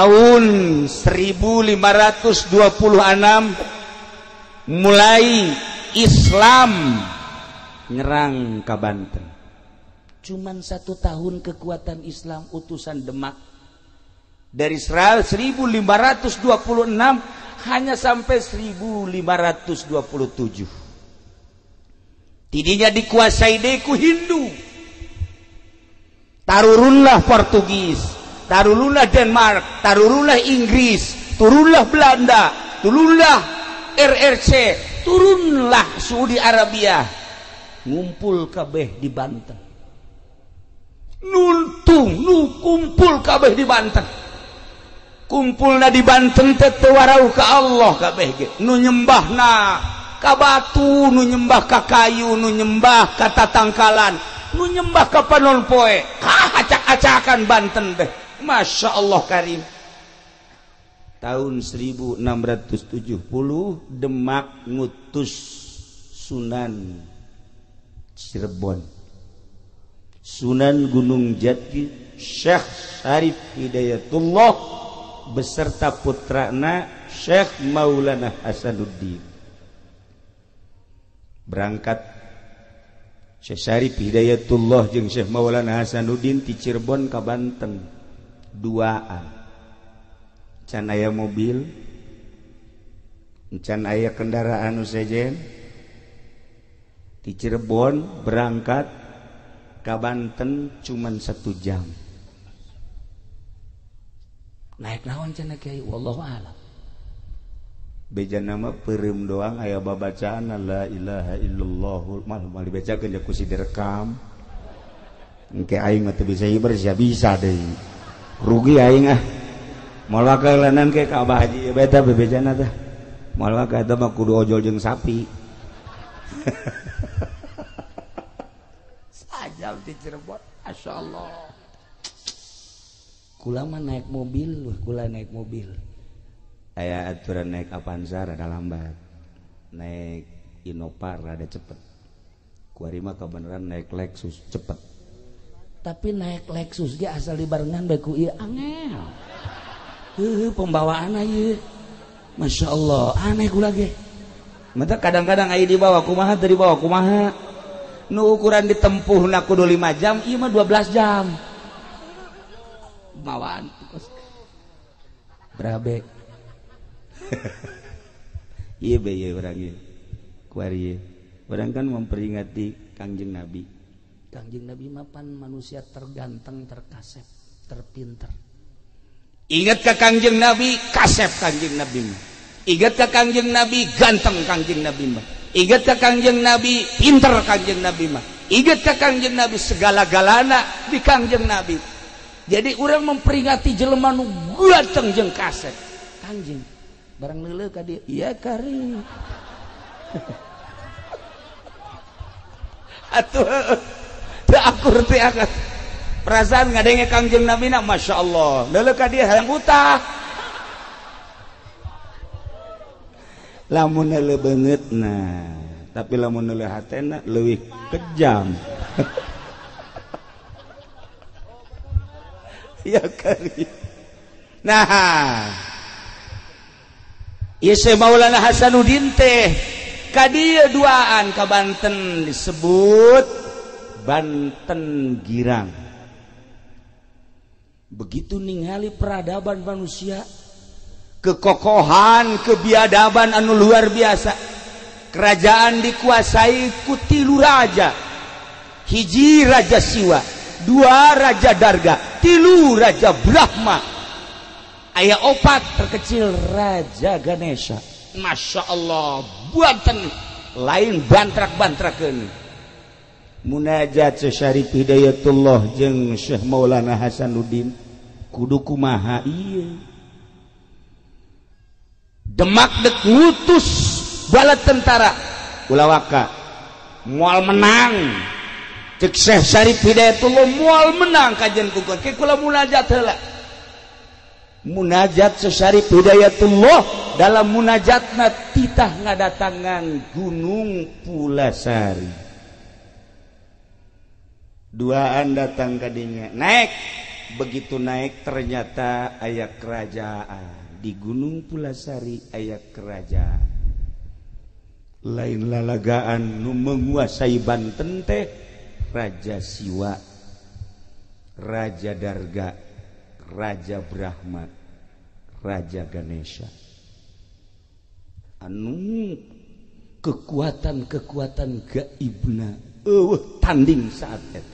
tahun 1526 mulai Islam nyerang ka Banten. Cuman 1 tahun kekuatan Islam utusan Demak dari 1526 hanya sampai 1527. Tidinya dikuasai deku Hindu. Tarurunlah Portugis, tarurunlah Denmark, tarurunlah Inggris, turunlah Belanda, turunlah RRC, turunlah Saudi Arabia, ngumpul kabeh di Banten. Nuntung nu kumpul kabeh di Banten. Kumpulna di Banten teh teu warau ka Allah kabeh ge. Nu nyembahna ka batu, nu nyembah ka kayu, nu nyembah ka tatangkalan, nu nyembah ka panon poe. Acak-acakan Banten teh. Masya Allah karim. Tahun 1670 Demak ngutus Sunan Cirebon, Sunan Gunung Jati, Syekh Syarif Hidayatullah beserta putrana Syekh Maulana Hasanuddin. Berangkat Syekh Syarif Hidayatullah jeung Syekh Maulana Hasanuddin ti Cirebon ka Banten duaan. Can aya mobil, can aya kendaraan nu sejen. Di Cirebon berangkat ka Banten cuman 1 jam. Naik naon cenah Kiai? Wallahu a'lam. Beja nama peureum doang aya babacaan la ilaha illallah mal dibacakeun ku si direkam. Engke aing mah teu bisa hiber sia bisa deui. Rugi aing ah. Moal wakalanan ke ka Abah Haji beta bebejana teh. Moal waka eta mah kudu ojol jeung sapi. Sajam di Cirebon, Masya Allah. Kula mah naik mobil, kula naik mobil. Aya aturan naik Avanza rada lambat, naik Innova rada cepet. Kuari mah kebenaran naik Lexus cepet. Tapi naik Lexus ge asal dibarengan bae ku ieu angel. Pembawaan ieu. Masya Allah, aneh kula ge. Mata kadang-kadang aya di bawah kumaha teu di bawah kumaha. Nu ukuran ditempuhna kudu 5 jam, ieu mah 12 jam. Bawaan berabe. Iya be ieu urang ieu. Kuari ieu. Urang kan memperingati Kangjeng Nabi. Kangjeng Nabi mah pan manusia terganteng, terkasep, terpinter. Ingat ka Kangjeng Nabi, kasep Kangjeng Nabi mah. Ingat ka Kangjeng Nabi, ganteng Kangjeng Nabi mah. Ingat ka Kangjeng Nabi, pinter Kangjeng Nabi mah. Ingat ka Kangjeng Nabi, segala-galana di Kangjeng Nabi. Jadi urang memperingati jelema nu ganteng jeung kasep. Kangjeng barang leuleuh ka dieu, iya kari. Atuh teu akur teh angkat. Perasaan ngadenge Kangjeng Nabi na Masya Allah. Leuleuh ka dieu hayang utah. Lamun leuleuh beungeutna, tapi lamun leuleuh hatena leuwih kejam. Ya kali. Nah, ieu Syekh Maulana Hasanuddin teh ka dieu duaan ka Banten disebut Banten Girang. Begitu ningali peradaban manusia, kekokohan, kebiadaban anu luar biasa. Kerajaan dikuasai ku 3 raja. Hiji Raja Siwa, 2 Raja Darga, 3 Raja Brahma. Aya 4 terkecil Raja Ganesha. Masya Allah, buatan lain bantrak-bantrakeun. Munajat Syekh Syarif Hidayatullah jeung Syekh Maulana Hasanuddin kudu kumaha ieu. Demak dek ngutus bala tentara ulawaka moal menang. Cek Syekh Syarif Hidayatullah moal menang kajen kukuan. Ke kula munajat heula. Munajat Syekh Syarif Hidayatullah dalam munajatna titah ngadatangan Gunung Pulasari. Duaan datang kadinya naik begitu naik ternyata aya kerajaan di Gunung Pulasari, aya kerajaan lain lalagaan nu menguasai Banten teh Raja Siwa, Raja Darga, Raja Brahma, Raja Ganesha. Anu kekuatan-kekuatan gaibna tanding saat eta.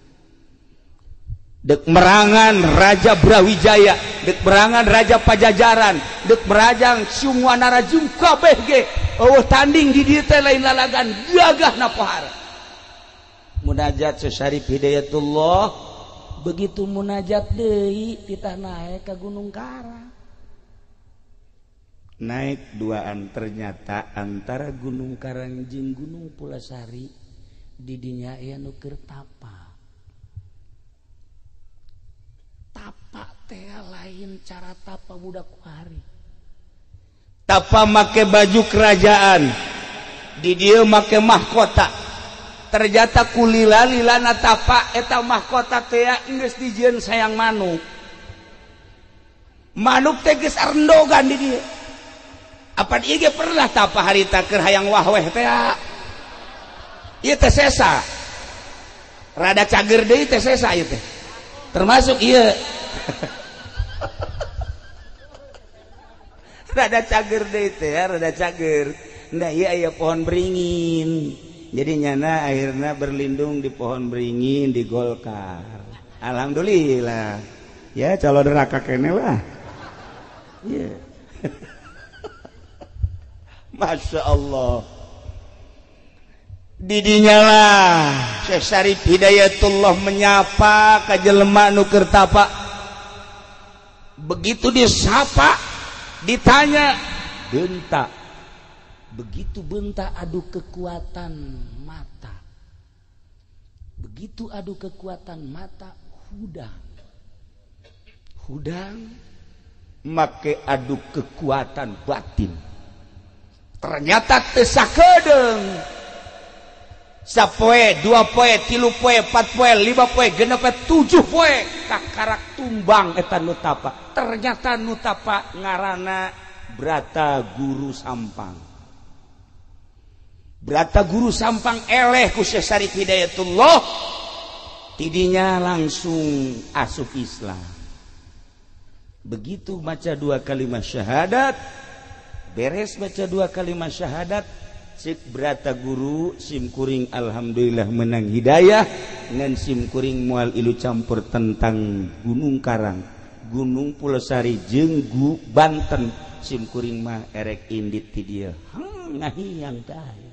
Dek merangan Raja Brawijaya, dek merangan Raja Pajajaran, dek merangan Sungwanarajung kabeh ge tanding di dieu teh lain lalagan gagahna pohara. Munajat Syekh Hidayatullah begitu munajat deui kita naik ke Gunung Karang. Naik duaan ternyata antara Gunung Karang jeung Gunung Pulasari di dinya aya nu keur tapa. Tapa teh lain cara tapa budak kuari. Tapa make baju kerajaan, di dieu make mahkota. Ternyata kulila-lilana tapa eta mahkota teh geus dijieun sayang manuk. Manuk teh geus arendogan di dieu. Apa ieu ge pernah tapa harita keur hayang wahweh teh? Ieu teh sesa. Rada cager deui teh sesa ieu teh. Termasuk ieu. Rada cager deui teh, rada cager. Nda ieu aya pohon beringin. Jadi nyana akhirnya berlindung di pohon beringin di Golkar. Alhamdulillah. Ya calon neraka kene lah. Ya. Masya Allah. Didinya lah Syekh Syarif Hidayatullah menyapa ka jelema nu keur tapa. Begitu disapa, ditanya, "Benta." Begitu benta adu kekuatan mata. Begitu adu kekuatan mata hudang make adu kekuatan batin. Ternyata teu sakedeung. Sapoe, 2 poe, 3 poe, 4 poe, 5 poe, 6 poe, 7 poe kakarak tumbang eta nu tapa. Ternyata nu tapa ngaranna Brata Guru Sampang. Brata Guru Sampang eleh ku Syekh Syarif Hidayatullah, tidinya langsung asup Islam. Begitu baca 2 kalimat syahadat, beres baca 2 kalimat syahadat, cik Brata Guru simkuring alhamdulillah menang hidayah, ngan simkuring moal ilu campur tentang Gunung Karang, Gunung Pulasari jeung Banten, simkuring mah erek indit ti dieu. Ngahiyang tah.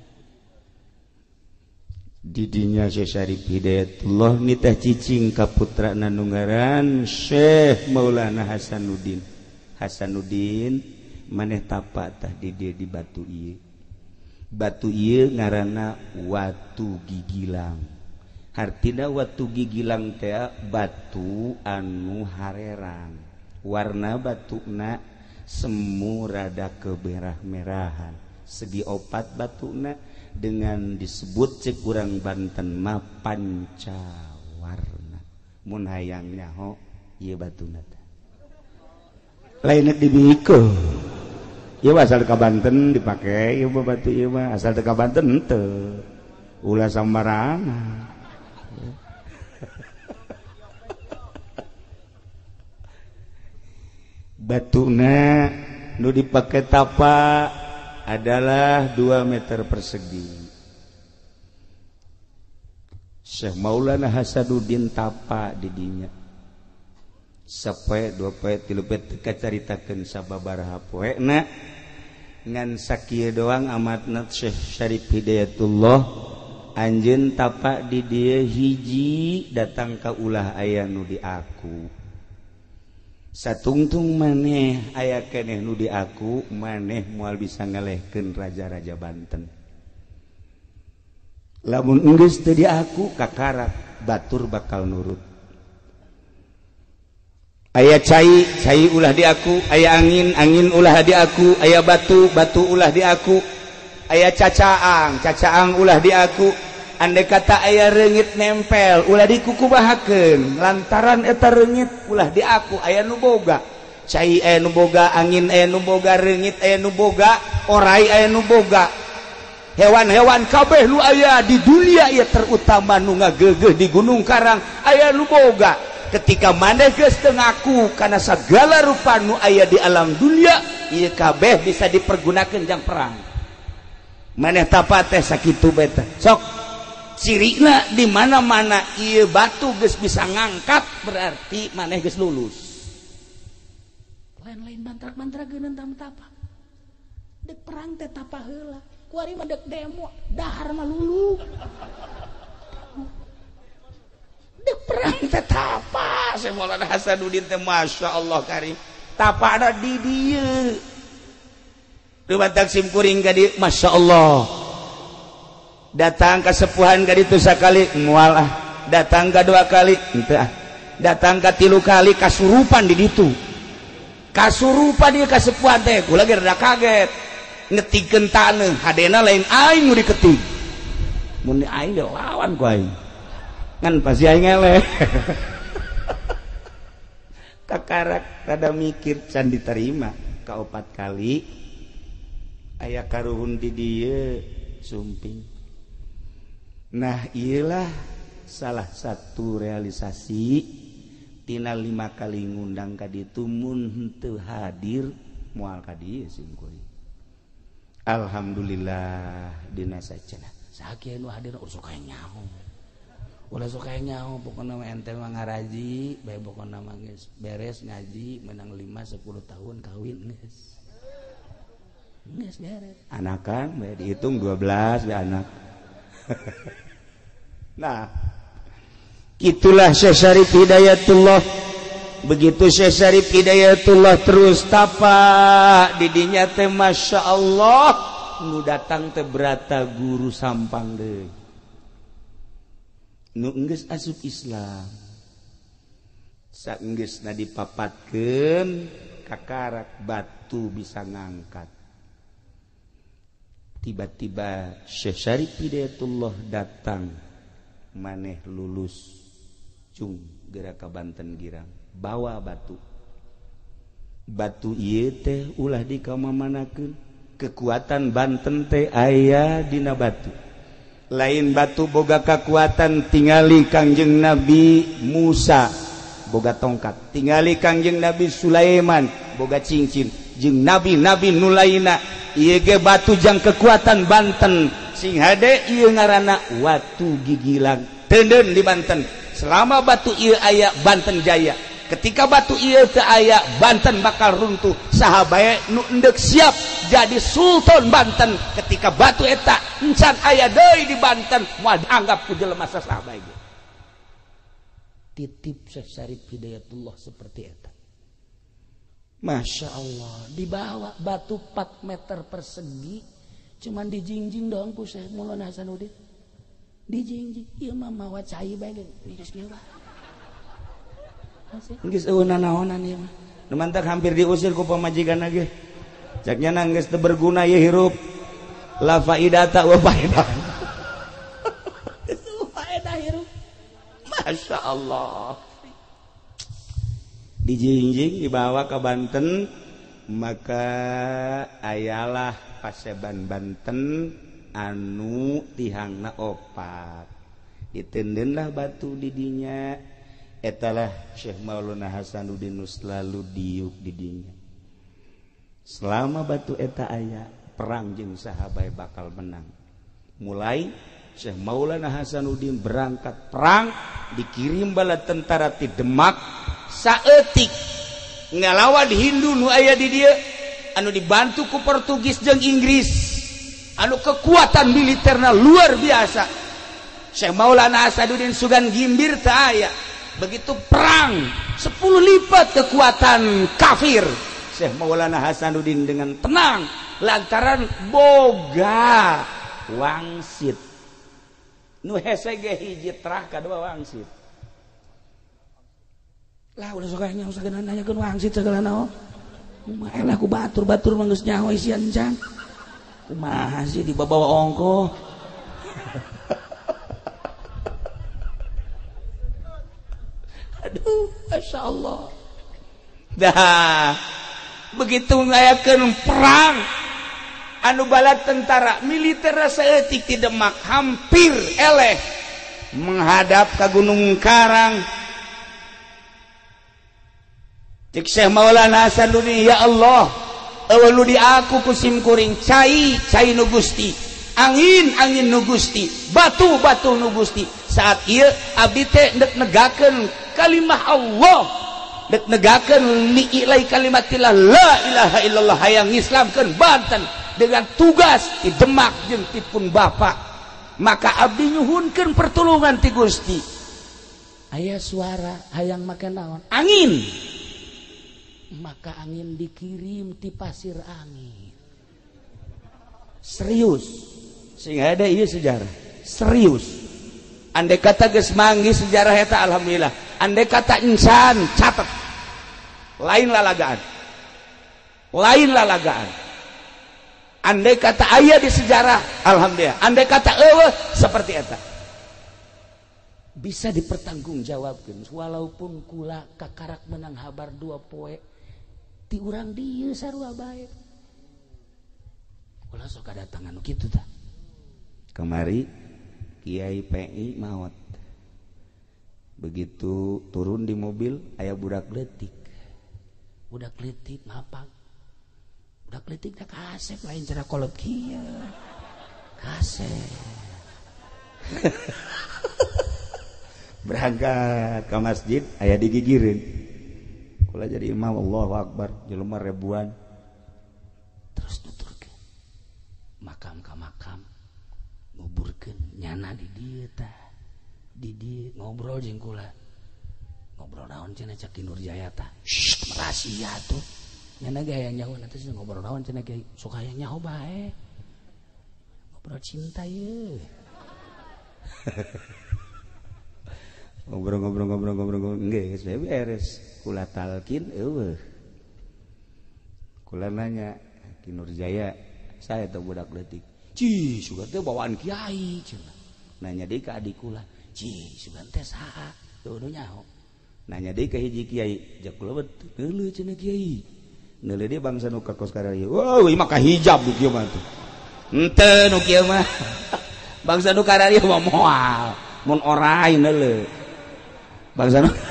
Didinya Syekh Syarif Hidayatullah nitah cicing ka putrana nu ngaran Syekh Maulana Hasanuddin. Hasanuddin maneh tapa tah di dieu di batu ieu. Batu ieu ngaranna Watu Gigilang. Hartina Watu Gigilang teh batu anu hareran. Warna batuna semu rada kemerah-merahan. Segi 4 batuna dengan disebut cek urang Banten mah pancawarna. Mun hayang nyaho ieu batuna teh. Lain dibikeun. Ieu asal ka Banten dipake ieu batu ieu mah asal teu ka Banten henteu. Ulah sambarangan. Batuna nu dipake tapa adalah 2 meter persegi. Syekh Maulana Hasanuddin tapa di dinya. Sapoe 2 poe 3 poe teu caritakeun sababaraha poena ngan sakieu doang amatna Syekh Syarif Hidayatullah anjeun tapa di dieu hiji datang ka ulah aya nu di aku. Satungtung maneh aya keneh nu di aku, maneh moal bisa ngalehkeun raja-raja Banten. Lamun geus teu di aku kakarak batur bakal nurut. Aya cai ulah di aku, aya angin ulah di aku, aya batu ulah di aku, aya cacaang ulah di aku, andai kata aya reungit nempel ulah dikukubahakeun lantaran eta reungit ulah di aku aya nu boga cai aya nu boga angin aya nu boga reungit aya nu boga orai aya nu boga hewan-hewan kabeh nu aya di dunia ieu terutama nu ngageugeuh di Gunung Karang aya nu boga ketika maneh geus teu ngaku kana sagala rupa nu aya di alam dunia ieu kabeh bisa dipergunakeun jang perang maneh tapat teh sakitu beta sok cirina di mana-mana ieu batu geus bisa ngangkat berarti maneh geus lulus lain-lain bantrak-bantrakeun tapa dek perang teh tapa heula kuari mah dek demo dahar mah lulu dek perang teh tapa Syekh Maulana Hasanuddin teh masyaallah karim tapa ada di dieu Rumat Taksim kuring ka dieu masyaallah datang ke sepuhan ka ditu sakali moal datang ka dua kali henteu datang ka tilu kali kasurupan di ditu kasurupan ieu ka sepuhan teh kula ge rada kaget ngetikeun taneuh hadena lain aing nu diketik mun aing lawan ku aing ngan pasti aing eleh kakarak rada mikir can diterima kaopat kali aya karuhun di dieu sumping. Nah iyalah salah satu realisasi tina 5 kali ngundang ka ditu mun henteu hadir moal ka dieu singkuring. Alhamdulillah dina sacenah. Sakieu nu hadir urus kae nyaho. Ulah sok kae nyaho pokona ente mah ngaraji, bae pokona mah geus beres ngaji menang 5 10 tahun kawin geus. Geus beres. Anakan bae dihitung 12 bae anak. Nah itulah Syekh Syarif Hidayatullah. Begitu Syekh Syarif Hidayatullah terus tapa didinya teh masya Allah nu datang teh berata guru sampang deui nu geus asup Islam saenggeusna dipapatkeun kakarak batu bisa ngangkat. Tiba-tiba Syekh Syarif Hidayatullah datang maneh lulus cung geura ka Banten girang bawa batu ieu teh ulah dikamamanakeun kekuatan Banten teh aya dina batu lain batu boga kekuatan tingali Kangjeng Nabi Musa boga tongkat tingali Kangjeng Nabi Sulaiman boga cincin jeung nabi-nabi nu lainna ieu ge batu jang kekuatan Banten sing hade ieu ngaranna watu gigilang teuneun di Banten selama batu ieu aya Banten jaya ketika batu ieu teu aya Banten bakal runtuh saha bae nu endek siap jadi sultan Banten ketika batu eta encan aya deui di Banten moal dianggap ku jelema saha bae titip Syekh Syarif Hidayatullah seperti eta. Masya Allah dibawa batu 4 meter persegi cuman dijingjing doang ku Syekh Maulana Hasanuddin dijingjing ieu mah mawa cai bae geus kieu bah geus eueunan naonan ieu mah nu mantak hampir diusir ku pamajikanna ge caknya geus teu berguna ieu hirup la faidata wa faidah itu faedah hirup Masya Allah dijingjing dibawa ke Banten maka ayalah paseban Banten anu tihangna opat ditendeunlah batu didinya etalah Syekh Maulana Hasanuddin selalu diuk didinya selama batu eta aya perang jeung sahabat bakal menang mulai Syekh Maulana Hasanuddin berangkat perang dikirim bala tentara ti Demak saeutik ngalawan Hindu nu aya di dieu anu dibantu ku Portugis jeung Inggris anu kekuatan militerna luar biasa Syekh Maulana Hasanuddin sugan gimbir teu aya begitu perang 10 lipat kekuatan kafir Syekh Maulana Hasanuddin dengan tenang lantaran boga wangsit nu hese ge hiji trah kadua wangsit lah ulah sok nyaho sagana nanyakeun wangsit sagala naon kumaha lah ku batur-batur mah geus nyaho isian can kumaha sih dibawa ongko aduh Masya Allah dah begitu ngayakeun perang anu bala tentara militer saeutik ti Demak hampir eleh menghadap ka Gunung Karang cek Syekh Maulana Hasanuddin ya Allah eueuh di aku kusim kuring cai nu Gusti angin nu Gusti batu nu Gusti saat ieu abdi teh dek negakeun kalimah Allah dek negakeun li'ilai kalimatillah la ilaha illallah hayang ngislamkeun Banten dengan tugas di Demak jeung ti pun Bapak maka abdi nyuhunkeun pertolongan ti Gusti aya suara hayang make naon angin maka angin dikirim ti pasir angin serius sehingga ada ieu sejarah serius andai kata geus manggi sejarah eta alhamdulillah andai kata insan catat lain lalagaan andai kata aya di sejarah alhamdulillah andai kata eueuh seperti eta bisa dipertanggungjawabkeun walaupun kula kakarak menang habar 2 poe ti urang dieu sarua bae kula sok kadatangan nu kitu tah kemari Kiai PI maot begitu turun di mobil aya budak leutik ngapang budak leutik da kasep lain cara kolot kieu kasep berangkat ke masjid aya digigireun kula jadi imam Allahu Akbar jelema ribuan terus tuturkeun makam ka makam nguburkeun nyana di dieu tah di dieu ngobrol jeung kula ngobrol naon cenah cak di Nurjaya tah rahasia tuh nyana ge hayang nyaho nanti ngobrol naon cenah ge sok hayang nyaho bae ngobrol cinta ye ngobrol geus beres kula talkin eueuh kula nanya ki Nurjaya saya teh budak leutik ci sugan teh bawaan kiai cenah nanya deui ka adik kula ci sugan teh saha teu nu nyaho nanya deui ka hiji kiai jak kula neuleuh cenah kiai neuleuh deui bangsa nu ka kos karaya wah ieu mah ka hijab di kieu mah tuh henteu nu kieu mah bangsa nu karaya mah moal mun orai neuleuh bangsa nu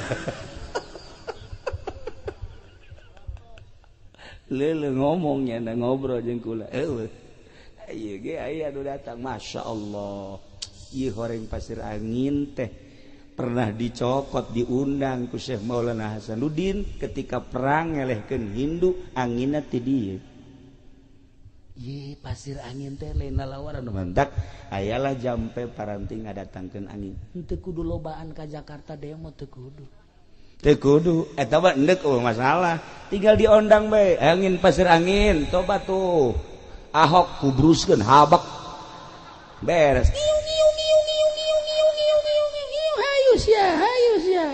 leuleuh ngomongnya na ngobrol jeung kula eueuh ieu ge aya anu datang Masya Allah ieu horeng pasir angin teh pernah dicokot diundang ku Syekh Maulana Hasanuddin ketika perang ngelehkeun Hindu anginna ti dieu ieu pasir angin teh lain lalawaran mantak ayalah jampe paranting ngadatangkeun angin henteu kudu lobaan ka Jakarta demo teu kudu eta mah endek masalah tinggal diondang bae angin pasir angin coba tuh Ahok kubruskeun habak beres hayus ya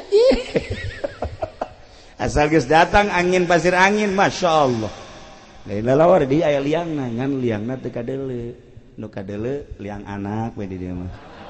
asal geus datang angin pasir angin Masya Allah lain lalawar di aya liangna ngan liangna teu kadeuleu nu kadeuleu liang anak we di dieu mah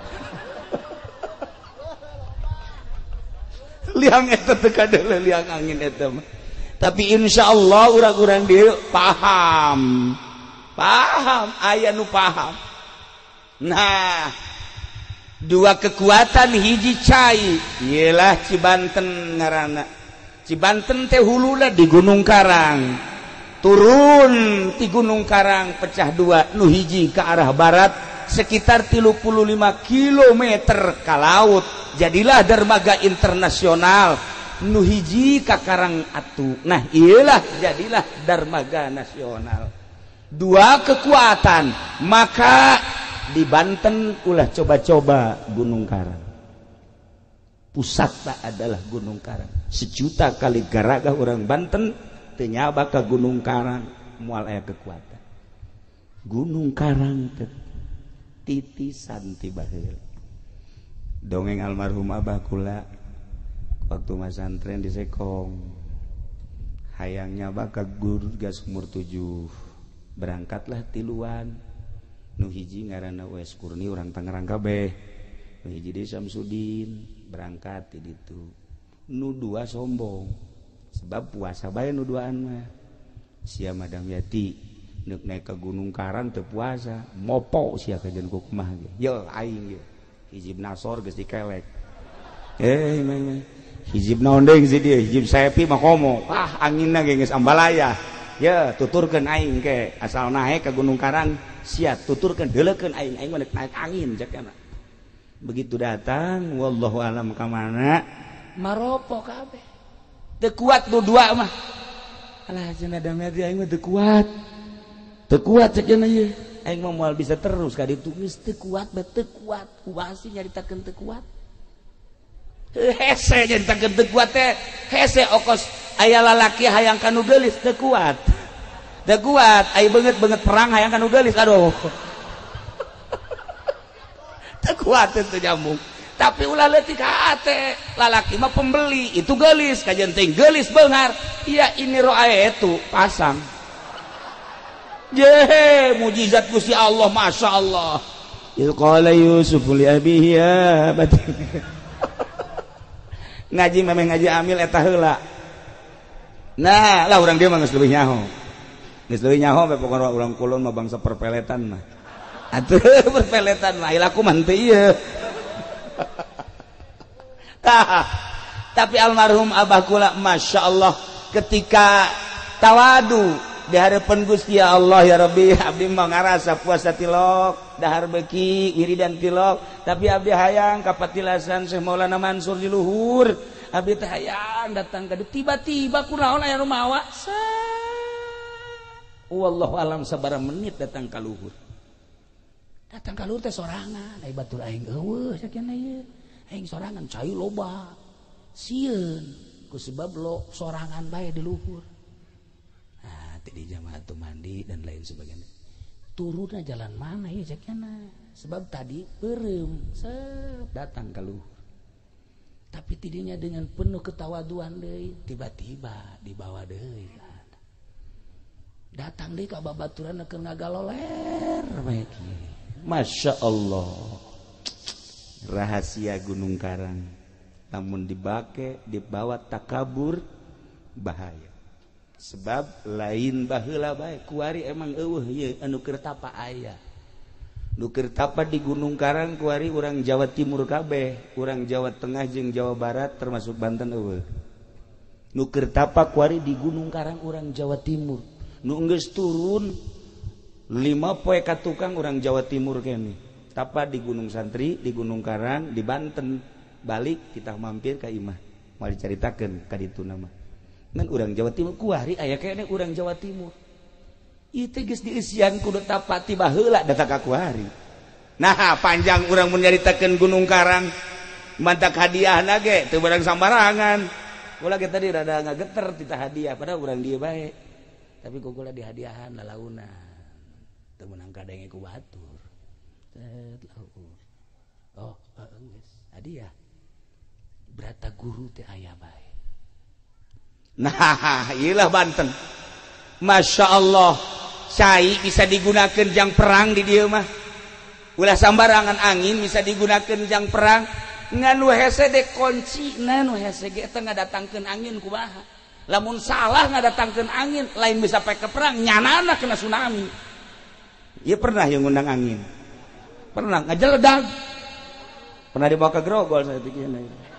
liang eta teu kadeuleu liang angin eta mah tapi insyaallah urang-urang dieu paham aya nu paham nah dua kekuatan hiji cai ialah Cibanten ngaranna Cibanten teh huluna di Gunung Karang turun di Gunung Karang pecah dua nu hiji ke arah barat sekitar 35 km ka laut jadilah dermaga internasional nu hiji ka Karang Atu nah iyalah jadilah dermaga nasional dua kekuatan maka di Banten ulah coba-coba Gunung Karang pusatna adalah Gunung Karang 1 juta kali garaga orang Banten teu nyaba ka Gunung Karang moal aya kekuatan Gunung Karang titisan ti baheula dongeng almarhum abah kula waktu masantren di Sekong hayangnya bakal guru gas umur 7 berangkatlah tiluan nu hiji ngaranna Wes Kurni urang Tangerang kabeh nu hiji di Samsudin berangkat di ditu nu dua sombong sebab puasa bae nu duaan mah sia Madam Yati neuk naik ke Gunung Karang teu puasa mopo sia kajen ku kumaha ge ye aing ge hijib nasor geus dikelek memang hijib naon deui si dieu hijib saepi mah komo anginna ge geus ambalaya ya tuturkeun aing ke asal naik ke Gunung Karang sia tuturkeun deuleukeun aing mah naik angin cek kana begitu datang wallahu alam ka mana maropo kabeh teu kuat nu dua mah alah cenah damai aing mah teu kuat cek cenah ieu aing mah moal bisa terus ka ditu geus teu kuat kumaha sih nyaritakeun teu kuat hese nyaritakeun teu kuat teh hese okos aya lalaki hayang kanu geulis teu kuat aya beungeut perang hayang kanu geulis aduh teu kuat teu nyambung tapi ulah leutik hate lalaki mah pembeli itu geulis kajen teh geulis beungar iya ini roa itu pasang je mujizat Gusti Allah masya Allah qala Yusuf li abihi ya batin ngaji memang ngaji amil eta heula nah lah urang dia mah geus leuwih nyaho bae pokona urang kulon mah bangsa perpeletan mah atuh perpeletan mah ilaku mah teu ieu tapi almarhum abah kula masya Allah ketika tawadu di harapan Gusti ya Allah ya Rabbi abdi mah ngarasa puasa tilok dahar beki wiridan tilok tapi abdi hayang kapatilasan Syekh Maulana Mansur di luhur abdi teh hayang datang ka tiba-tiba kunaon aya nu mawa wallahu alam sabaraha menit datang ka luhur teh sorangan ai batur aing eueuh sakieu ieu aing sorangan cai loba sieun ku sebab lo sorangan bae di luhur nah teh di jamaah tu mandi dan lain sebagainya turunna jalan mana ieu sakiana sebab tadi beureum datang ka luhur tapi tidinya dengan penuh ketawaduan deui tiba-tiba dibawa deui datang deui ka babaturan keur ngagaloler bae kieu masya Allah rahasia Gunung Karang namun dibawa takabur bahaya sebab lain baheula bae kuari emang eueuh ieu anu keur tapa aya nu keur tapa di Gunung Karang kuari urang Jawa Timur kabeh urang Jawa Tengah jeung Jawa Barat termasuk Banten eueuh nu keur tapa kuari di Gunung Karang urang Jawa Timur nu geus turun 5 poe ka tukang urang Jawa Timur kene tapa di Gunung Santri di Gunung Karang di Banten balik kita mampir ka imah mau dicaritakeun ka ditu nama ngan urang Jawa Timur kuari aya kene urang Jawa Timur ieu teh geus dieusian kudu tapa ti baheula datang ka kuari nah panjang urang mun nyaritakeun Gunung Karang mantak hadiahna ge teu barang sambarangan ulah ge tadi rada ngageter tita hadiah padahal urang dieu bae tapi kukula dihadiahan lalauna teu meunang kadenge ku batur oh geus hadiah berata guru teh aya bae nah ieulah Banten masya Allah cai bisa digunakeun jang perang di dieu mah ulah sambarangan angin bisa digunakeun jang perang ngan nu hese de kuncina nu hese ge teh ngadatangkeun angin kumaha lamun salah ngadatangkeun angin lain bisa pae ke perang nyanana kena tsunami ieu pernah yang ngundang angin pernah ngajeledag pernah dibawa ke Grogol saya pikirnya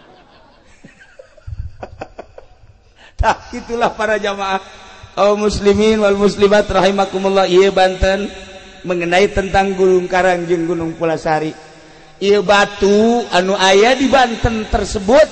tah itulah para jamaah kaum muslimin wal muslimat rahimakumullah ieu Banten mengenai tentang Gunung Karang jeung Gunung Pulasari ieu batu anu aya di Banten tersebut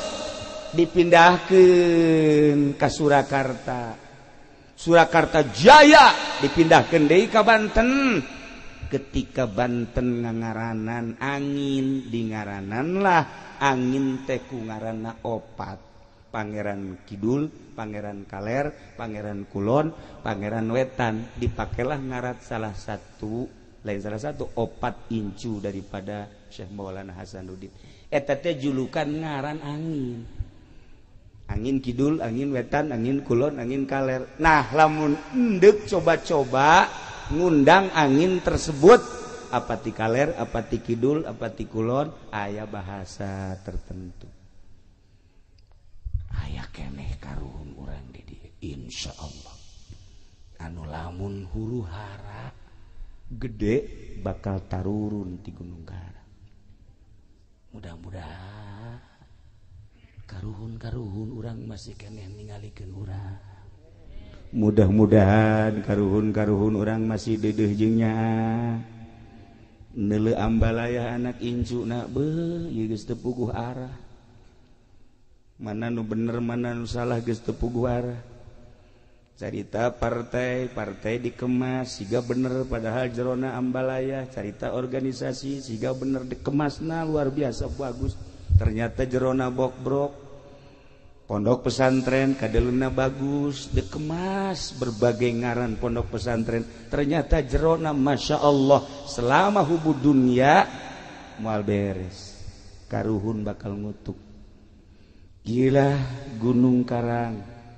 dipindahkeun ka Surakarta Jaya dipindahkeun deui ka Banten ketika Banten ngangaranan angin di ngaranan lah angin teh ku ngaranna opat Pangeran Kidul, Pangeran Kaler, Pangeran Kulon, Pangeran Wetan dipakailah ngarat salah satu opat incu daripada Syekh Maulana Hasanuddin eta teh julukan ngaran angin Kidul, angin Wetan, angin Kulon, angin Kaler nah lamun endek coba-coba ngundang angin tersebut apa ti Kaler, apa ti Kidul, apa ti Kulon aya bahasa tertentu keneh karuhun urang di dieu insyaallah anu lamun huru-hara gede bakal tarurun ti Gunung Gara mudah-mudahan karuhun urang masih keneh ningalikeun urang mudah-mudahan karuhun urang masih deudeuh jeung nyaa neuleu ambalaya anak incuna beuh ieu geus teu puguh arah mana nu bener mana nu salah geus teu puguh arah carita partai dikemas siga bener padahal jerona ambalaya carita organisasi siga bener dikemasna luar biasa bagus ternyata jerona bok-brok pondok pesantren kadeluna bagus dikemas berbagai ngaran pondok pesantren ternyata jerona Masya Allah selama hubud dunia moal beres karuhun bakal ngutuk gila Gunung Karang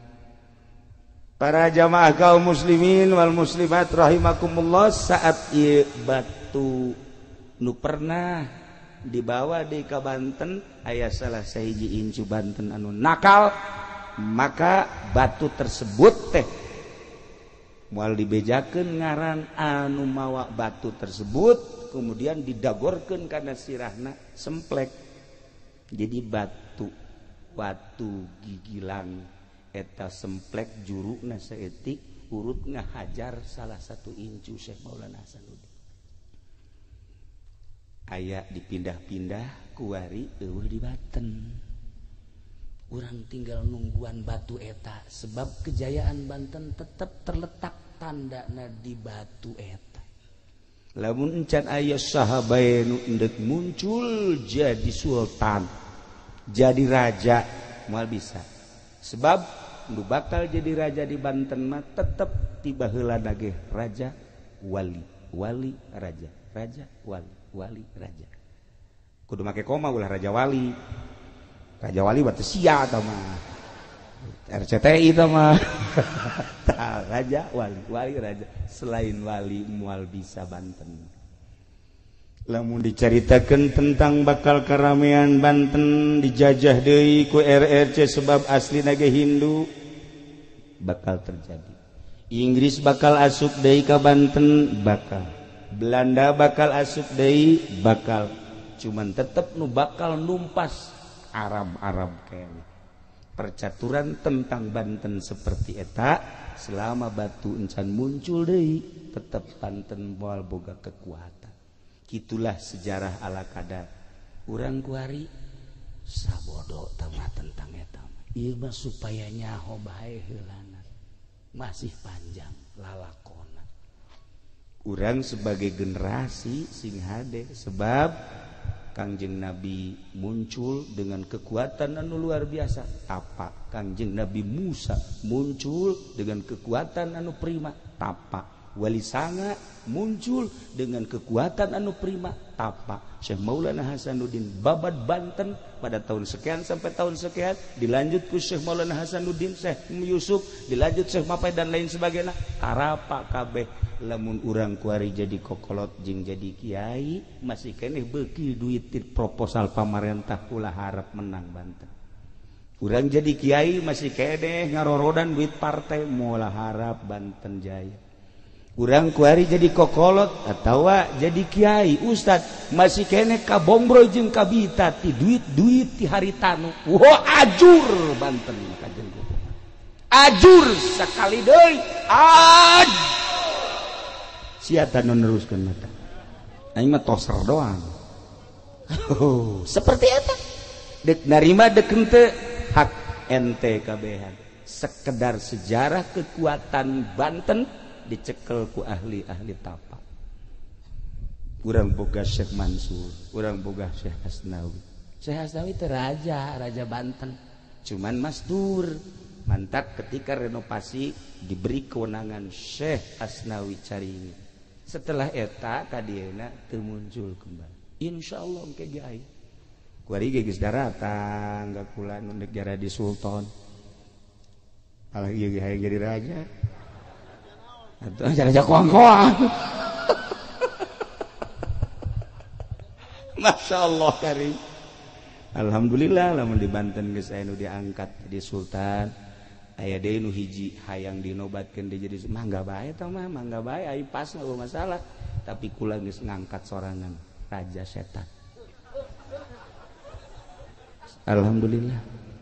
para jamaah kaum muslimin wal muslimat rahimakumullah saat ieu batu nu pernah dibawa di ka Banten aya salah sahiji incu Banten anu nakal maka batu tersebut teh moal dibejakeun ngaran anu mawa batu tersebut kemudian didagorkeun kana sirahna semplek jadi batu gigilang eta semplek juruna saeutik urut ngahajar salah satu incu Syekh Maulana Hasanuddin aya dipindah-pindah kuari eueuh di Banten urang tinggal nungguan batu eta sebab kejayaan Banten tetap terletak tandana di batu eta lamun encan aya saha bae nu endek muncul jadi sultan jadi raja moal bisa sebab nu bakal jadi raja di Banten mah tetep tiba heula ge raja wali raja wali raja kudu make koma ulah raja wali batu sia eta mah RCTI eta mah raja wali raja selain wali moal bisa Banten lamun dicaritakeun tentang bakal karamean Banten dijajah deui ku RRC sebab aslina ge Hindu bakal terjadi Inggris bakal asup deui ka Banten bakal Belanda bakal asup deui bakal cuman tetep nu bakal numpas Arab kene percaturan tentang Banten seperti eta selama batu encan muncul deui tetep Banten moal boga kekuatan kitulah sejarah ala kadar urang kuari sabodo tamah tentang eta ieu mah supaya nyaho bae heulana masih panjang lalakona urang sebagai generasi sing hade sebab Kangjeng Nabi muncul dengan kekuatan anu luar biasa tapak Kangjeng Nabi Musa muncul dengan kekuatan anu prima tapak Wali Sanga muncul dengan kekuatan anu prima tapak Syekh Maulana Hasanuddin babat Banten pada tahun sekian sampai tahun sekian dilanjut ku Syekh Maulana Hasanuddin Syekh Yusuf dilanjut Syekh Mapai dan lain sebagainya tarapak kabeh lamun urang kuari jadi kokolot jeung jadi kiai masih keneh beuki duit proposal pamarentah ulah harap menang Banten urang jadi kiai masih keneh ngarorodan duit partai moal harap Banten jaya urang kuari jadi kokolot atawa jadi kiai ustad masih keneh kabombro jeung kabita ti duit ti haritanu ajur Banten kajen ajur sakali deui siata meneruskan mata aing mah toser doang seperti eta dek narima dek henteu hak ente kabehan sekedar sejarah kekuatan Banten dicekel ku ahli-ahli tapak urang boga Syekh Mansur urang boga Syekh Hasnawi teh raja Banten cuman masdur mantap ketika renovasi diberi kewenangan Syekh Hasnawi Caringi setelah eta kadieuna teu muncul kembali insyaallah engke ge aya kuari ge geus daratang gakula nu negara di sultan alah ieu ge hayang jadi raja atuh raja koang-koang Masya Allah karim Alhamdulillah lamun di Banten geus aya nu diangkat jadi sultan, aya deui nu hiji hayang dinobatkeun dia jadi mangga bae tah mah, mangga bae ai pas eueuh masalah, tapi kula geus ngangkat sorangan raja setan. Alhamdulillah.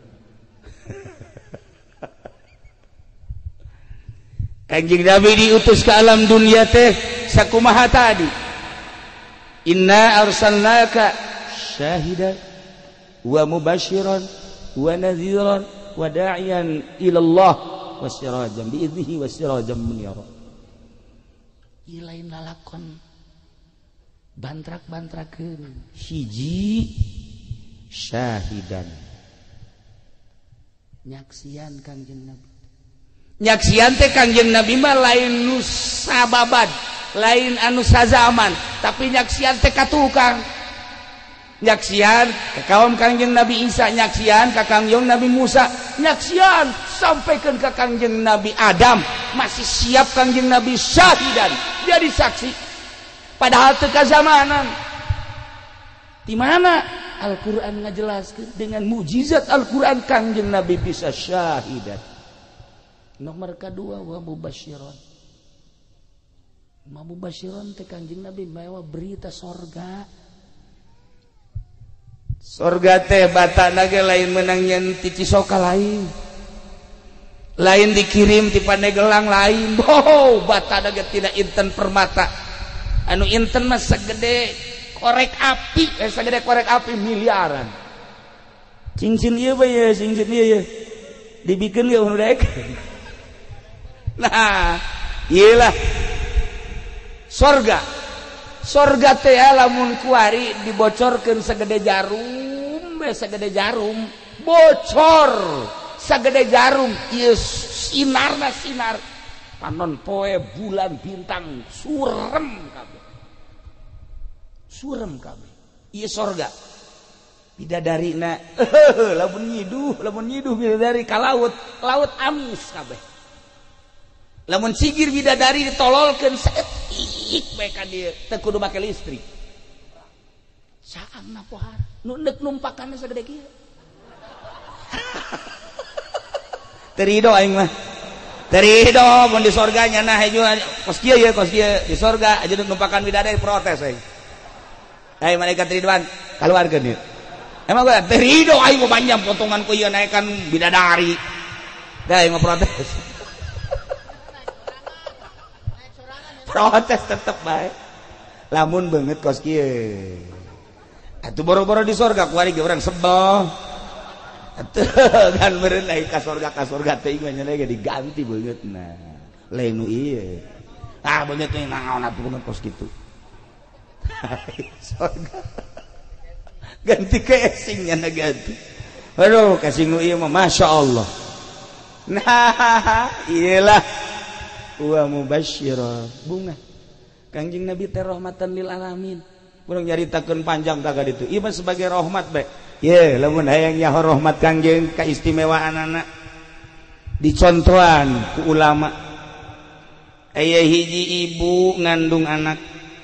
Kanjeng Nabi diutus ke alam dunia teh sakumaha tadi? Inna arsalnaka syahidan wa mubasyiran wa nadhiran wa da'iyan ila Allah wa sirajan bi idnihi wa sirajan munira. Ilain lalakon bantrak-bantrakeun hiji syahidan nyaksian Kanjeng Nabi. Nyaksian teh Kanjeng Nabi mah lain nu sababad, lain anu sazaman, tapi nyaksian teh katukang. Nyaksian ka kaum Kanjeng Nabi Isa, nyaksian ka Kanjeng Nabi Musa, nyaksian sampaikan ke Kanjeng Nabi Adam, masih siap Kanjeng Nabi syahidan jadi saksi. Padahal teu kazamanan. Di mana Al-Qur'an ngajelaskeun dengan mukjizat Al-Qur'an Kanjeng Nabi bisa syahidan. Nomor kedua wa mubasyiran. Mubasyiran teh Kanjeng Nabi bawa berita sorga. Sorga teh batana ge lain meunang nyen ti Cisoka lain. Lain dikirim ti Pandegelang lain. Boh, batana ge tidak inten permata. Anu inten mah sagede korek api, sagede korek api miliaran. Cincin ieu bae ye, cincin ieu ye. Dibikeun ge anu daek. Nah, iyalah sorga. Sorga teh lamun kuari dibocorkeun sagede jarum, sagede jarum, bocor sagede jarum. Ieu sinarna sinar panon poe bulan bintang surem kabeh. Surem kabeh. Ieu sorga. Bidadarina lamun nyiduh bidadari ka laut, laut amis kabeh. Lamun sigir bidadari ditololkeun seetik bae ka dieu teu kudu make listrik. Saangna pohar nu neuk numpakanna sagede kieu. Terido aing mah. Terido mun di sorga nya nah haju kos kieu ye kos kieu di sorga aja numpakan bidadari protes aing. Hai malaikat Ridwan kaluarkeun ieu. Emang gua terido aing mah panjang potongan ku ieu naekan bidadari. Da aing mah protes. Protes tetep baik. Lamun banget kos kieu. Atuh boro-boro di sorga kuari ge urang sebel. Atuh kan meureun ai ka sorga teh mah nya ge diganti beungeutna. Lain nu ieu. Ah beungeut teh naon atuh kos kitu. Sorga. Ganti casing nya ganti. Aduh casing nu ieu mah masyaallah. Nah, iyalah wa mubasyiran bunga Kanjeng Nabi teh rahmatan lil alamin. Urang nyaritakeun panjang taga ditu. Ieu mah sebagai rahmat bae. Ye, lamun hayang nyaho rahmat Kanjeng kaistimewaanana dicontohan ku ulama. Aya hiji ibu ngandung anak.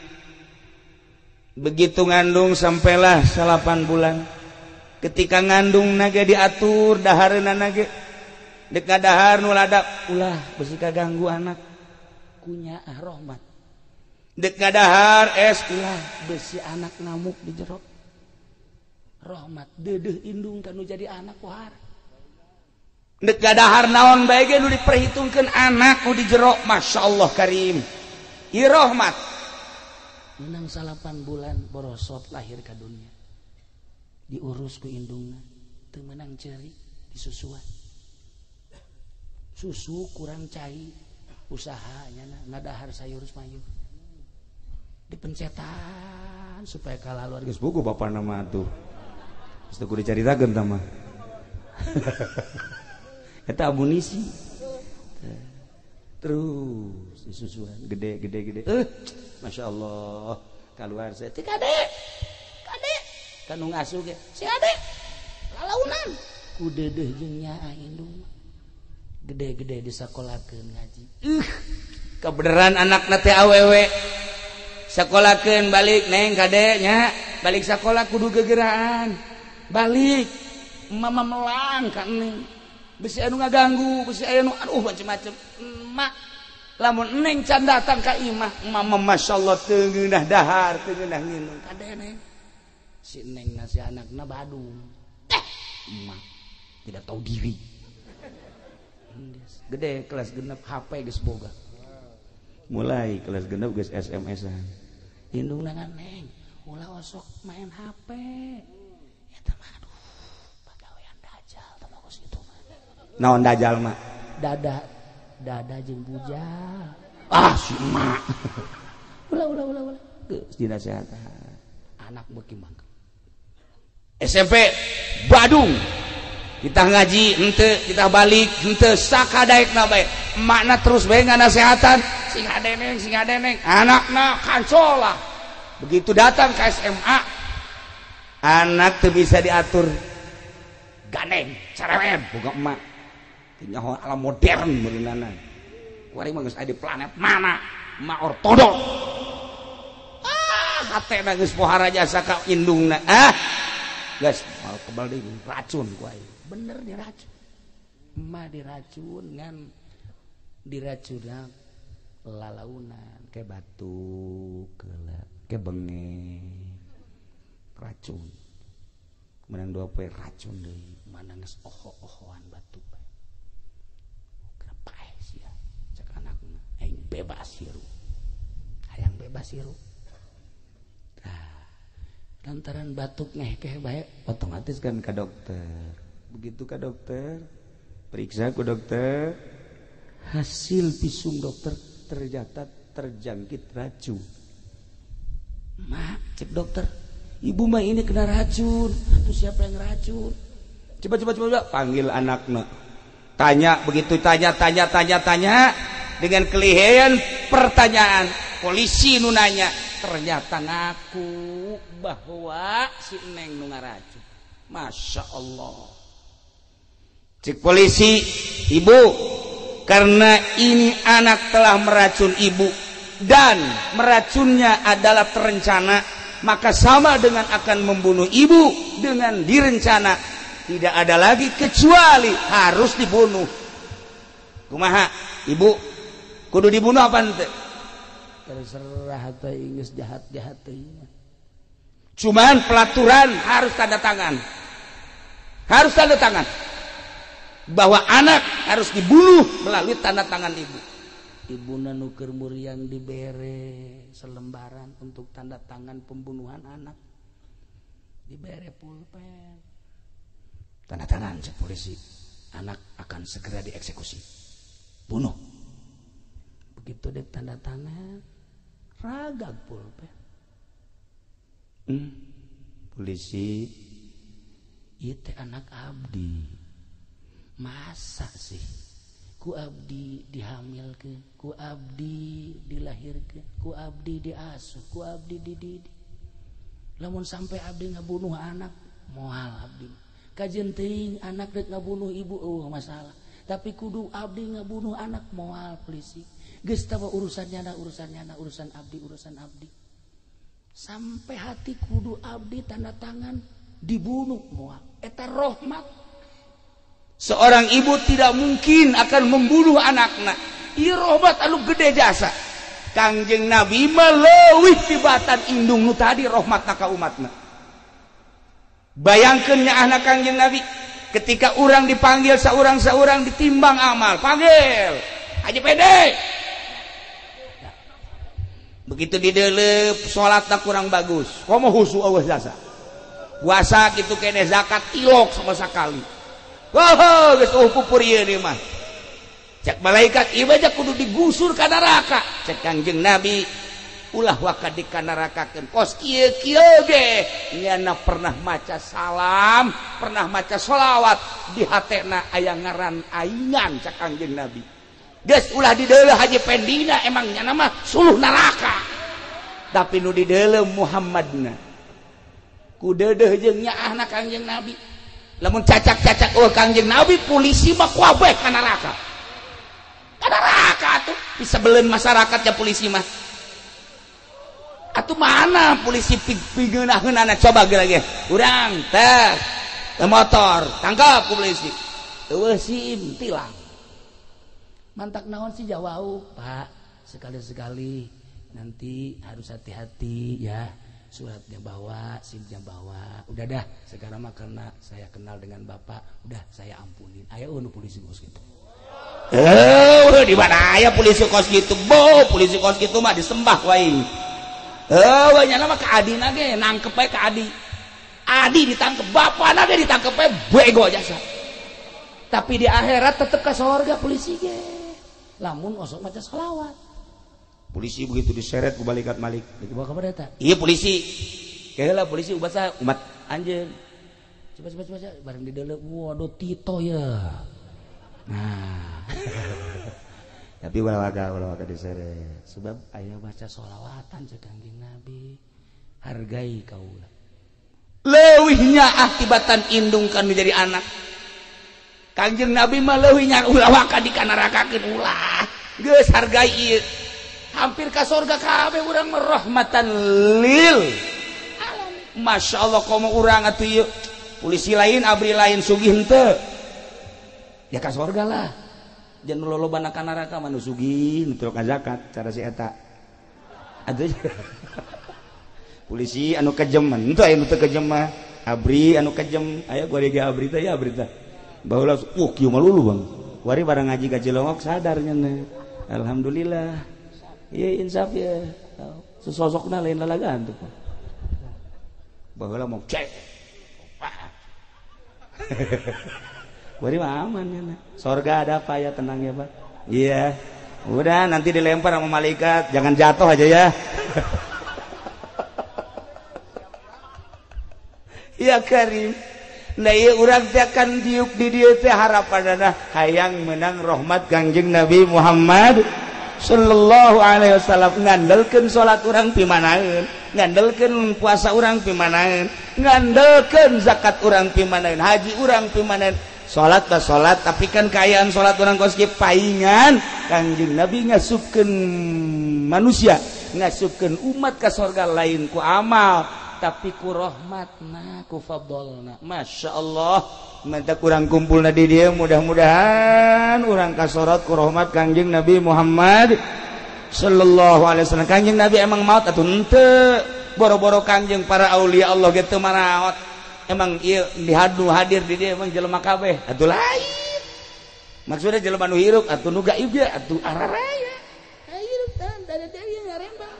Begitu ngandung sampailah 8 bulan. Ketika ngandung nage diatur dahareunna nage dek ngadahar nu ladap ulah besi kaganggu anak kunya rahmat dek ngadahar es ulah besi anak ngamuk di jero rahmat deudeuh indung kanu jadi anak pohar dek ngadahar naon bae ge nu diperhitungkeun anak nu di jero masyaallah karim ieu rahmat menang 8 bulan borosot lahir ka dunia diurus ku indungna teu meunang ceuri disusuan susu kurang cai usahanya ngadahar sayur mayur dipencetan supaya kalaluan geus buku bapak nama tuh geus teu kudu dicaritakeun tah mah eta amunisi terus disusuan gede Masya Allah keluar saya ti kade kanu ngasuh ge si ade lalaunan ku deudeuh jeung nya indung gede-gede disakolakeun ngaji. Kebeneran anakna teh awewe. Sakolakeun balik neng kade nya, balik sakola kudu gegeraan. balik mama melang kan neng bisi anu ngaganggu bisi anu aduh macem-macem mak lamun neng can datang ka imah mama masyaallah teu ngeunah dahar teu ngeunah nginung kadene si neng ngasih anakna Badung emak tidak tahu diri gede kelas genep HP geus boga mulai kelas genep geus SMS-an indung nangan neng ulah osok main HP eta mah aduh pagawean dajal tah bagus itu mah naon dajal mah dada jeung bujal si emak ulah geus dinasehatan anak beuki mangga SMP Badung kita ngaji henteu kita balik henteu sakadaekna bae emakna terus bae nganasehatan sing adeneng anakna kancola begitu datang ke SMA anak teu bisa diatur ganeng cerewet boga emak nyaho ala modern beunana kuari mah geus aya di planet mana emak ortodok hatena geus pohara jasa ka indungna guys mau kebal deui racun kuai bener diracun emak diracun ngan diracuna lalaunan ke batu ke benge racun menang 2 poe racun deui mana geus oho-ohoan batu bae kenapa sia cek anakna aing bebas hirup hayang bebas hirup lantaran batuk ngehkeh bae otomatis kan ke dokter begitu ke dokter periksa ku dokter hasil visum dokter ternyata terjangkit racun mak cek dokter ibu mah ini kena racun itu siapa yang racun coba panggil anaknya tanya begitu tanya dengan kelihayan pertanyaan polisi nunanya ternyata ngaku bahwa si neng nu ngaracun masya Allah cek polisi ibu karena ini anak telah meracun ibu dan meracunnya adalah terencana maka sama dengan akan membunuh ibu dengan direncana tidak ada lagi kecuali harus dibunuh kumaha ibu kudu dibunuh apa ente terserah teh geus jahat-jahat teh cuman pelaturan harus tanda tangan bahwa anak harus dibunuh melalui tanda tangan ibu ibuna nu keur muriang dibere selembaran untuk tanda tangan pembunuhan anak dibere pulpen tanda tangan cek polisi anak akan segera dieksekusi bunuh begitu deh tanda tangan ragag pulpen polisi itu anak abdi masa sih ku abdi dihamilkeun ku abdi dilahirkeun ku abdi diasuh ku abdi dididik lamun sampai abdi ngabunuh anak moal abdi kajeun teuing anak rek ngabunuh ibu masalah tapi kudu abdi ngabunuh anak moal polisi geus tah urusan abdi sampai hati kudu abdi tanda tangan dibunuh moal eta rahmat seorang ibu tidak mungkin akan membunuh anaknya ieu rahmat anu gede jasa Kangjeng Nabi meleuwih tibatan indung nu tadi rahmatna ka umatna bayangkeun nya anak Kangjeng Nabi ketika orang dipanggil saurang-saurang ditimbang amal panggil aja pede begitu didelep sholatna kurang bagus komo husu eueuh jasa puasa gitu kene zakat tilok sama sakali wah geus kupur ieu deui mah cek malaikat ieu aja kudu digusur ka neraka cek Kangjeng Nabi ulah waka di ka nerakakeun kos kieu-kieu ge nyana pernah maca salam pernah maca sholawat di hatena aya ngaran aingan cek Kangjeng Nabi geus ulah dideuleuh haji pendina emang nyana mah suluh neraka tapi nu dideuleuh Muhammadna ku deudeuh jeung nyaahna Kangjeng Nabi lamun cacak-cacak Kangjeng Nabi polisi mah kuabeh ka neraka atuh bisa beleun masyarakatnya polisi mah atuh mana polisi pigeunaheunana coba ge urang teh motor tangkap ku polisi eueuh SIM tilang mantak naon sih jawab Pak sekali-sekali nanti harus hati-hati ya suratnya bawa SIM-nya bawa udah dah sekarang mah karena saya kenal dengan Bapak udah saya ampunin aya nu polisi kos gitu di mana aya polisi kos gitu polisi kos gitu mah disembah wae banyak nama ke adina ge nangkep we ke Adi ditangkep bapana ge ditangkep we bego jasa tapi di akhirat tetep ka surga polisi ge lamun osok maca shalawat polisi begitu diseret ku balikat malik dibawa ka mana eta iya polisi kaheula polisi umat anjeun coba bareng di deuleu waduh Tito ya nah tapi walawaga diseret sebab aya baca sholawatan cek Kangjeng Nabi hargai kaula leuwihnya akibatan indungkan menjadi anak Kangjeng Nabi mah leuwihnya ulah waka dikanarakakeun ulah geus hargai ieu hampir ka surga kabeh urang merahmatan lil alam masyaallah komo urang atuh ieu polisi lain abri lain sugih henteu ya ka surga lah jangan loloban ka neraka manu sugih nu teu zakat cara si eta atuh polisi anu kejem henteu aya nu teu kejem mah abri anu kejem aya gorege abri teh ya abri teh baheula kieu mah lulu Bang wari barang ngaji ka Cilongok sadar nya alhamdulillah iya insaf ya sesosokna lain lalagaan tuh baheula mau cek wari mah aman ya surga ada apa ya tenang ya Pak iya udah nanti dilempar sama malaikat jangan jatuh aja ya ya Karim nah iya urang teh akan diuk di dieu teh harapanna hayang menang rahmat Kangjeng Nabi Muhammad sallallahu alaihi wasallam ngandelkeun salat urang pimanaeun ngandelkeun puasa urang pimanaeun ngandelkeun zakat urang pimanaeun haji urang pimanaeun salat ka salat tapi kan kaayaan salat urang kos kieu paingan Kangjeng Nabi ngasupkeun manusia ngasupkeun umat ka surga lain ku amal tapi ku rahmatna ku fadlna masyaallah menta kurang kumpulna di dieu mudah-mudahan urang kasorot ku rahmat Kangjeng Nabi Muhammad sallallahu alaihi wasallam Kangjeng Nabi emang maot atuh henteu boro-boro Kangjeng para aulia Allah ge teu maraot emang ieu dihadu hadir di dieu emang jelema kabeh atuh lain maksudna jelema nu hirup atuh nu gaib ge atuh araraya hirup teh da deui ngarembang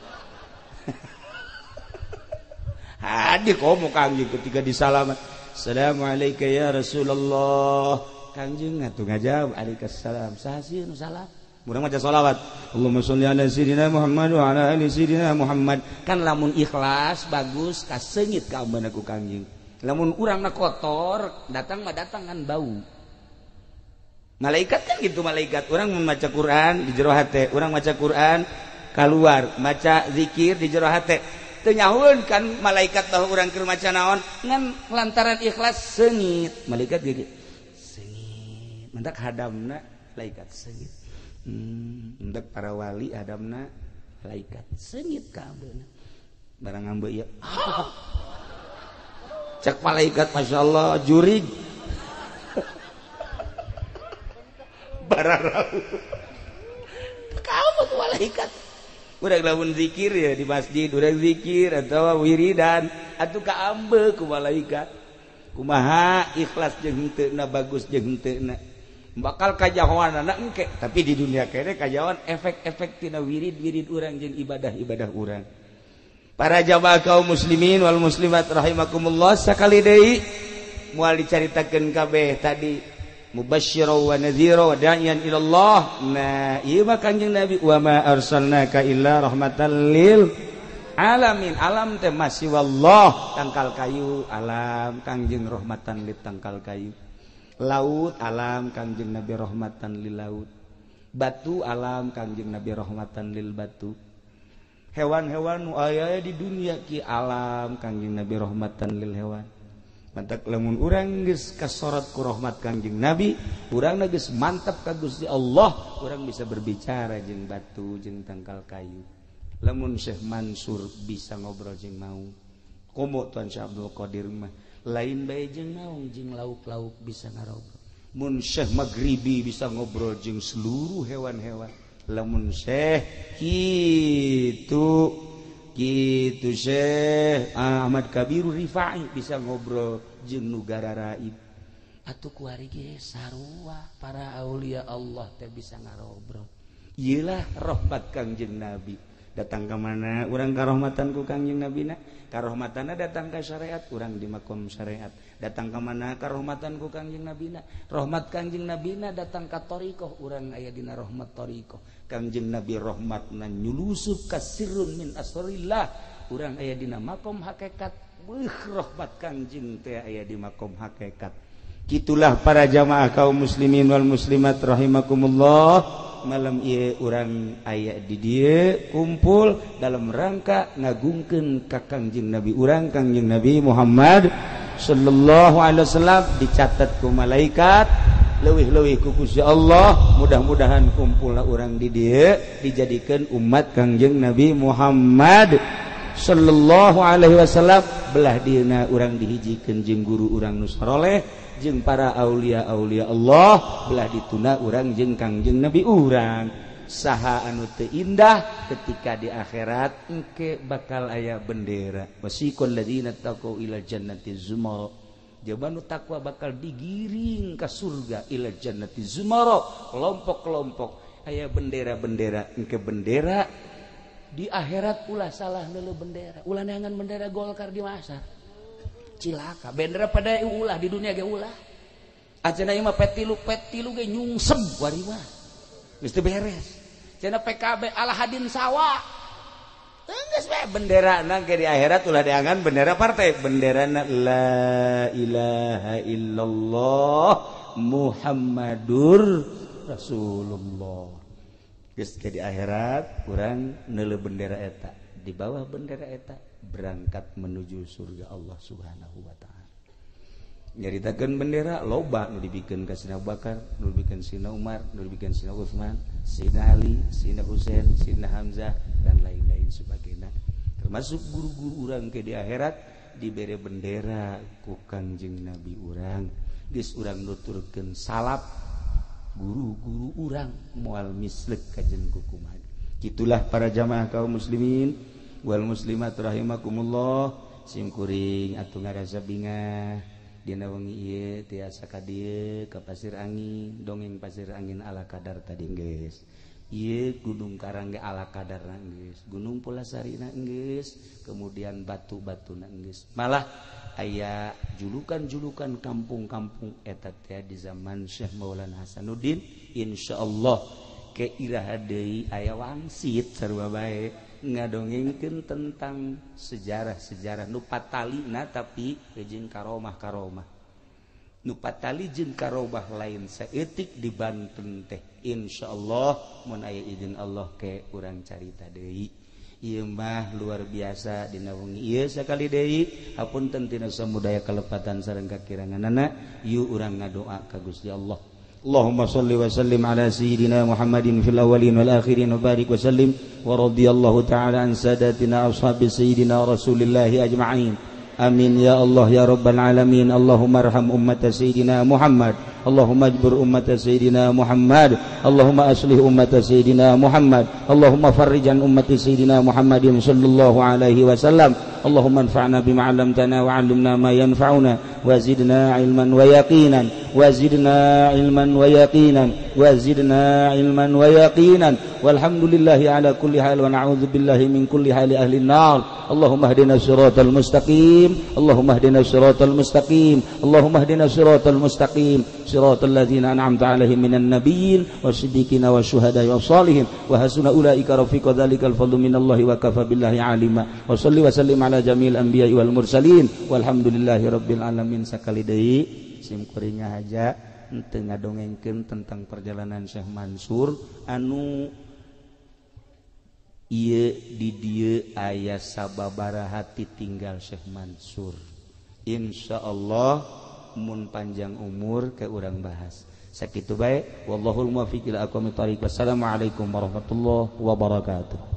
hadir komo Kangjeng ketika disalamat assalamualaikum ya Rasulullah Kangjeng atuh ngajawab alaikussalam saha sieun nu salam urang maca shalawat Allahumma sholli ala sayyidina Muhammad wa ala ali sayyidina Muhammad kan lamun ikhlas bagus kaseungit ka ambeuna ku Kangjeng lamun urangna kotor datang mah datang kan bau malaikat kan gitu malaikat urang membaca Quran di jero hate urang maca Quran keluar maca zikir di jero hate teu nyahoeun kan malaikat bahwa urang keur maca naon ngan lantaran ikhlas seungit malaikat ge seungit mentak hadamna malaikat seungit mentak para wali hadamna malaikat seungit ka ambeuna barang ambe ieu cek malaikat masyaallah jurig bararau kamu tuh malaikat urang lamun zikir ya di masjid urang zikir atau wiridan atuh kaambe ku malaikat kumaha ikhlas jeung henteu bagus jeung henteu bakal kajahoanana engke tapi di dunia kene kajawan efek-efek tina wirid-wirid urang jeung ibadah-ibadah urang para jamaah kaum muslimin wal muslimat rahimakumullah sakali deui moal dicaritakeun kabeh tadi mubasysyiran wa nadhira wa da'iyan ila Allah nah ieu mah Kangjeng Nabi wa ma arsalnaka illa rahmatan lil alamin alam teh masih wallah tangkal kayu alam Kangjeng rahmatan lil tangkal kayu laut alam Kangjeng Nabi rahmatan lil laut batu alam Kangjeng Nabi rahmatan lil batu hewan-hewan nu aya di dunia ki alam Kangjeng Nabi rahmatan lil hewan mantak lamun urang geus kasorot ku rahmat Kangjeng Nabi urangna geus mantap ka Gusti Allah urang bisa berbicara jeung batu jeung tangkal kayu lamun Syekh Mansur bisa ngobrol jeung mau komo tuan Syekh Abdul Qadir mah lain bae jeung naung jeung lauk-lauk bisa ngarobrol mun Syekh Maghribi bisa ngobrol jeung seluruh hewan-hewan lamun Syekh kitu Syekh Ahmad Kabirur Rifai bisa ngobrol jeung nugara raib atuh kuari ge sarua para aulia Allah teh bisa ngarobrol ieulah rahmat Kangjeng Nabi datang ke mana urang karahmatan ku Kangjeng Nabina karahmatanna datang ka syariat urang di makom syariat datang ke mana karahmatan ku Kangjeng Nabina rahmat Kangjeng Nabina datang ka thariqah urang aya dina rahmat thariqah Kangjeng Nabi rahmatna nyulusup ka sirrun min asrarillah urang aya dina makom hakikat rahmat Kangjeng teh aya di makom hakikat gitulah para jamaah kaum muslimin wal muslimat rahimakumullah malam ieu urang aya di dieu kumpul dalam rangka ngagungkeun ka Kangjeng Nabi urang Kangjeng Nabi Muhammad sallallahu alaihi wasallam dicatat ku malaikat leuwih-leuwih ku Gusti Allah mudah-mudahan kumpulna urang di dieu dijadikeun umat Kangjeng Nabi Muhammad sallallahu alaihi wasallam belah dieuna urang dihijikeun jeung guru urang nu saleh jeung para aulia-aulia Allah belah dituna urang jeung Kangjeng Nabi urang saha anu teu indah ketika di akhirat engke bakal aya bendera wasiqal ladzina taqau ila jannati zumara jaba nu takwa bakal digiring ka surga ila jannati zumara kelompok-kelompok aya bendera-bendera engke bendera di akhirat ulah salah neuleuh bendera ulah neangan bendera Golkar di masa cilaka bendera pada ulah di dunia ge ulah ajeuna ieu mah petilu ge nyungsem wari mah geus teu beres cenah PKB Alhadin Sawa geus bae benderana ge di akhirat ulah diangan bendera partai benderana la ilaha illallah Muhammadur Rasulullah geus ke di akhirat urang neuleuh bendera eta di bawah bendera eta berangkat menuju surga Allah Subhanahu wa taala. Nyaritakeun bendera loba nu dibikeun ka Sina Abu Bakar, nu dibikeun Sina Umar, nu dibikeun Sina Utsman, Sina Ali, Sina Husain, Sina Hamzah dan lain-lain sebagainya. Termasuk guru-guru urang ke di akhirat dibere bendera ku Kangjeng Nabi urang. Geus urang nuturkeun salap guru-guru urang moal mislek ka jeung kumaha. Kitulah para jamaah kaum muslimin wal muslimat rahimakumullah simkuring atuh ngarasa bingah dina wengi ieu tiasa ka dieu ka pasir angin dongeng pasir angin ala kadar tadi geus ieu gunung karang ge ala kadarna geus gunung Pulasarina geus kemudian batu-batuna geus malah aya julukan-julukan kampung-kampung eta teh di zaman Syekh Maulana Hasanuddin insyaallah ke iraha deui aya wangsit sarua bae ngadongengkeun tentang sejarah-sejarah nu patalina tapi jeung karomah-karomah nu patali jeung karomah lain saeutik di Banten teh insyaallah mun aya izin Allah ke urang carita deui ieu mah luar biasa dina wengi ieu sakali deui hapunten tina samudaya kalepatan sareng kakiranganana ieu urang ngadoa ka Gusti Allah Allahumma salli wa sallim ala sayyidina Muhammadin fil awwalin wal akhirin wa barik wa sallim wa radiyallahu ta'ala an sadatina ashabi sayyidina Rasulillahi ajma'in amin ya Allah ya rabbal alamin Allahumma arham ummat sayyidina Muhammad Allahumma ajbur ummat sayyidina Muhammad Allahumma aslih ummat sayyidina Muhammad Allahumma farrijan ummat sayyidina Muhammadin sallallahu alaihi wasallam Allahumma anfa'na bima 'allamtana wa 'allimna ma yanfa'una wa zidna ilman wa yaqinan wa zidna ilman wa yaqinan wa zidna ilman wa yaqinan walhamdulillahi ala kulli hal wa na'udzu billahi min kulli hali ahli an-nar Allahumma hdina siratal mustaqim Allahumma hdina siratal mustaqim Allahumma hdina siratal mustaqim siratal ladzina an'amta 'alaihim minan nabiyyin wasiddiqin wasyuhada'i wassalihin wa hasuna ulaika rafiqa dzalikal fadlu minallahi wa kafa billahi 'alima wa shalli wa sallim ala jamil anbiya'i wal mursalin walhamdulillahi rabbil alamin sakali deui sim kuringa haja teu ngadongengkeun tentang perjalanan Syekh Mansur anu ieu di dieu aya sababaraha tinggal Syekh Mansur insyaallah mun panjang umur ke urang bahas sakitu bae wallahul muwaffiq ila aqwamit thariq wassalamu alaikum warahmatullahi wabarakatuh.